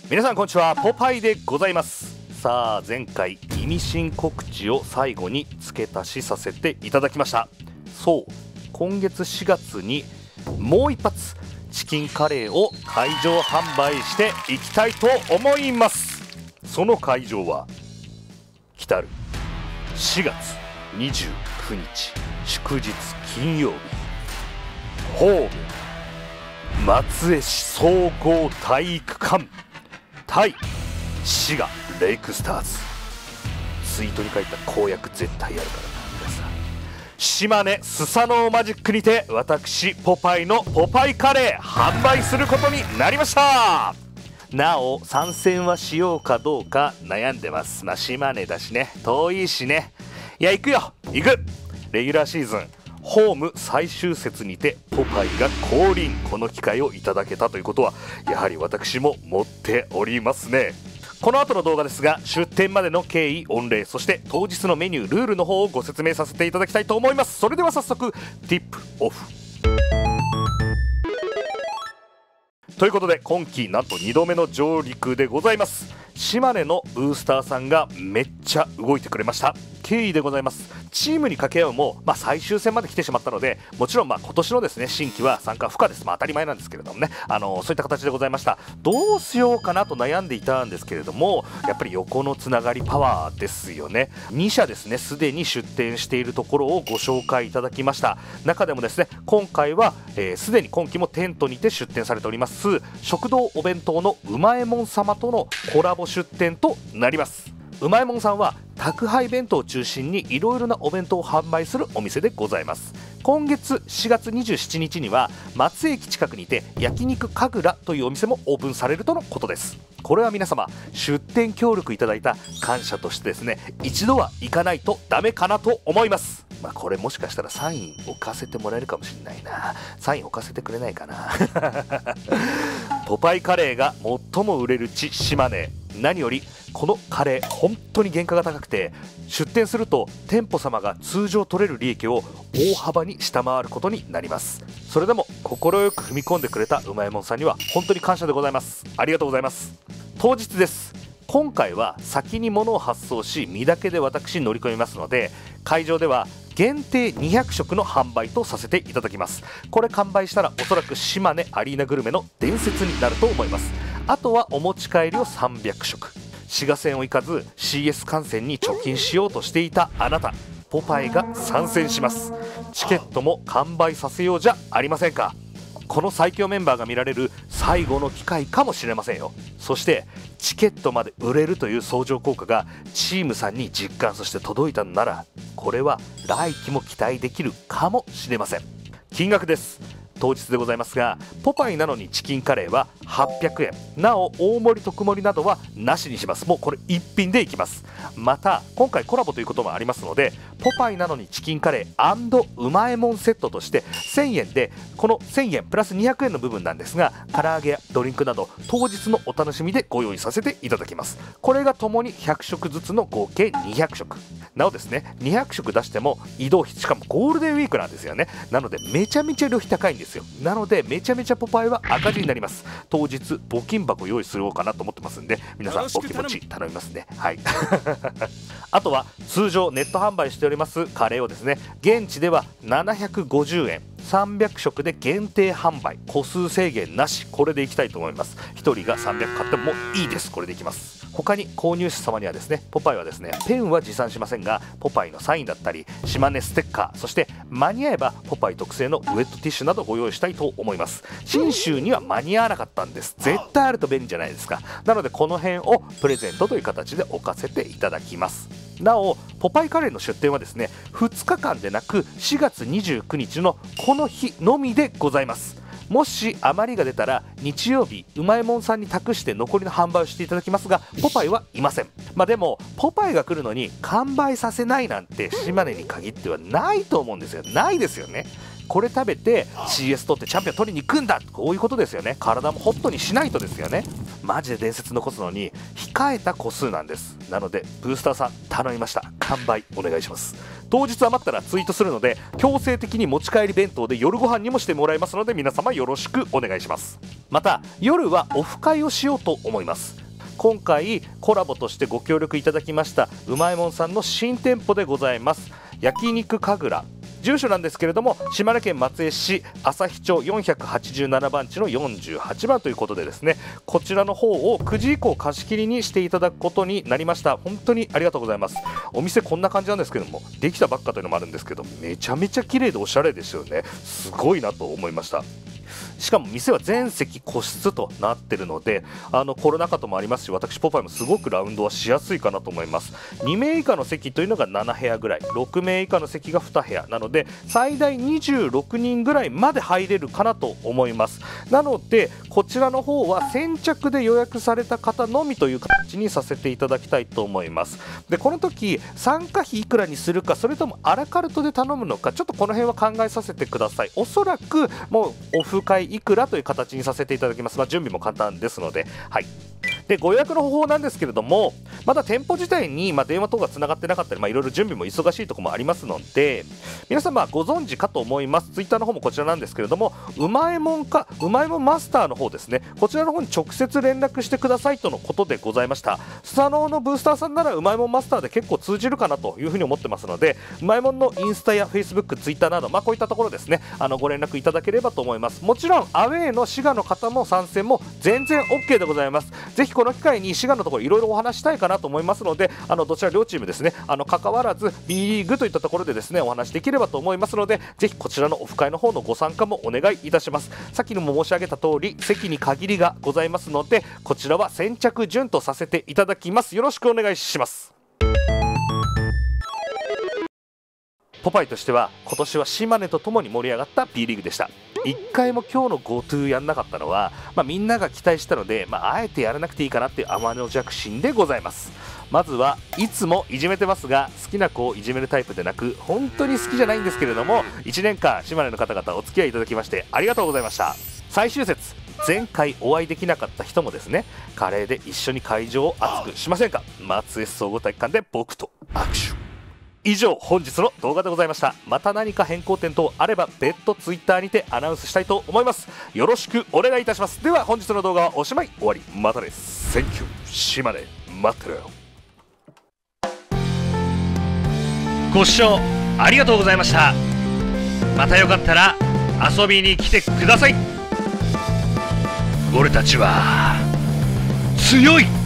皆さんこんにちは、ポパイでございます。さあ前回意味深告知を最後に付け足しさせていただきました。そう、今月4月にもう一発チキンカレーを会場販売していきたいと思います。その会場は来たる4月29日祝日金曜日、ホーム松江市総合体育館対滋賀レイクスターズ。ツイートに書いた公約絶対やるからな。皆さん、島根スサノーマジックにて私ポパイのポパイカレー販売することになりました。なお参戦はしようかどうか悩んでます。島根だしね、遠いしね。いや行くよ、行く。レギュラーシーズンホーム最終節にてポパイが降臨。この機会をいただけたということはやはり私も持っておりますね。この後の動画ですが、出店までの経緯、御礼、そして当日のメニュー、ルールの方をご説明させていただきたいと思います。それでは早速ティップオフということで、今季なんと2度目の上陸でございます。島根のブースターさんがめっちゃ動いてくれました。経緯でございます。チームに掛け合うも、最終戦まで来てしまったので、もちろん今年のですね新規は参加不可です。当たり前なんですけれどもね、そういった形でございました。どうしようかなと悩んでいたんですけれども、やっぱり横のつながりパワーですよね。2社ですね、すでに出店しているところをご紹介いただきました。中でもですね、今回はすでに今期もテントにて出店されております食堂お弁当のうまえもん様とのコラボ出店となります。うまえもんさんは宅配弁当を中心にいろいろなお弁当を販売するお店でございます。今月4月27日には松江駅近くにて焼肉神楽というお店もオープンされるとのことです。これは皆様出店協力いただいた感謝としてですね、一度は行かないとダメかなと思います。これもしかしたらサイン置かせてもらえるかもしれないな。サイン置かせてくれないかなポパイカレーが最も売れる地島根、何よりこのカレー本当に原価が高くて、出店すると店舗様が通常取れる利益を大幅に下回ることになります。それでも快く踏み込んでくれたうまいもんさんには本当に感謝でございます。ありがとうございます。当日です。今回は先に物を発送し身だけで私乗り込みますので、会場では限定200食の販売とさせていただきます。これ完売したらおそらく島根アリーナグルメの伝説になると思います。あとはお持ち帰りを300食。滋賀戦を行かず CS 観戦に貯金しようとしていたあなた、ポパイが参戦します。チケットも完売させようじゃありませんか。この最強メンバーが見られる最後の機会かもしれませんよ。そしてチケットまで売れるという相乗効果がチームさんに実感、そして届いたのなら、これは来季も期待できるかもしれません。金額です。当日でございますが、ポパイなのにチキンカレーは800円、なお大盛り特盛りなどはなしにします。もうこれ一品でいきます。また今回コラボということもありますので、ポパイなのにチキンカレー&うまえもんセットとして1000円で、この1000円プラス200円の部分なんですが、唐揚げやドリンクなど当日のお楽しみでご用意させていただきます。これがともに100食ずつの合計200食。なおですね、200食出しても移動費、しかもゴールデンウィークなんですよね。なのでめちゃめちゃ旅費高いんですよ。なのでめちゃめちゃポパイは赤字になります。当日募金箱用意するかなと思ってますんで、皆さんお気持ち頼みますね。はいあとは通常ネット販売しておりますカレーをですね、現地では750円300食で限定販売、個数制限なし、これでいきたいと思います。1人が300買ってもいいです。これでいきます。他に購入者様にはですね、ポパイはですね、ペンは持参しませんがポパイのサインだったり島根ステッカー、そして間に合えばポパイ特製のウェットティッシュなどご用意したいと思います。信州には間に合わなかったんです。絶対あると便利じゃないですか。なのでこの辺をプレゼントという形で置かせていただきます。なおポパイカレーの出店はですね、2日間でなく4月29日のこの日のみでございます。もし余りが出たら日曜日うまいもんさんに託して残りの販売をしていただきますが、ポパイはいません。でもポパイが来るのに完売させないなんて島根に限ってはないと思うんですよ。ないですよね。 これ食べて CS 取ってチャンピオン取りに行くんだ、こういうことですよね。体もホットにしないとですよね。マジで伝説残すのに控えた個数なんです。なのでブースターさん頼みました。完売お願いします。当日余ったらツイートするので強制的に持ち帰り弁当で夜ご飯にもしてもらいますので、皆様よろしくお願いします。また夜はオフ会をしようと思います。今回コラボとしてご協力いただきましたうまいもんさんの新店舗でございます。焼肉神楽、住所なんですけれども島根県松江市朝日町487番地の48番ということでですね、こちらの方を9時以降貸し切りにしていただくことになりました。本当にありがとうございます。お店こんな感じなんですけども、できたばっかというのもあるんですけど、めちゃめちゃ綺麗でおしゃれですよね。すごいなと思いました。しかも店は全席個室となっているので、コロナ禍ともありますし、私ポパイもすごくラウンドはしやすいかなと思います。2名以下の席というのが7部屋ぐらい、6名以下の席が2部屋なので最大26人ぐらいまで入れるかなと思います。なのでこちらの方は先着で予約された方のみという形にさせていただきたいと思います。でこの時参加費いくらにするか、それともアラカルトで頼むのか、ちょっとこの辺は考えさせてください。おそらくもうオフ会いくらという形にさせていただきます。準備も簡単ですので、はい。でご予約の方法なんですけれども、まだ店舗自体に電話等がつながってなかったり、いろいろ準備も忙しいところもありますので、皆様ご存知かと思います。ツイッターの方もこちらなんですけれども、うまいもんマスターの方ですね、こちらの方に直接連絡してくださいとのことでございました。スサノオのブースターさんならうまいもんマスターで結構通じるかなというふうに思ってますので、うまいもんのインスタやフェイスブック、ツイッターなど、こういったところですね、ご連絡いただければと思います。もちろんアウェーの滋賀の方も参戦も全然 OK でございます。ぜひこの機会に滋賀のところいろいろお話したいかなと思いますので、どちら両チームですね、関わらず B リーグといったところでですねお話できればと思いますので、ぜひこちらのオフ会の方のご参加もお願いいたします。さっきにも申し上げた通り席に限りがございますので、こちらは先着順とさせていただきます。よろしくお願いします。ポパイとしては今年は島根とともに盛り上がった B リーグでした。1回も今日の GoTo やんなかったのは、みんなが期待したので、あえてやらなくていいかなっていう天の弱心でございます。まずはいつもいじめてますが、好きな子をいじめるタイプでなく、本当に好きじゃないんですけれども、1年間島根の方々お付き合いいただきましてありがとうございました。最終節、前回お会いできなかった人もですね、カレーで一緒に会場を熱くしませんか。松江総合体育館で僕と握手。以上本日の動画でございました。また何か変更点等あれば別途ツイッターにてアナウンスしたいと思います。よろしくお願いいたします。では本日の動画はおしまい。終わり。またです。センキュー島根、待ってるよ。ご視聴ありがとうございました。またよかったら遊びに来てください。俺たちは強い。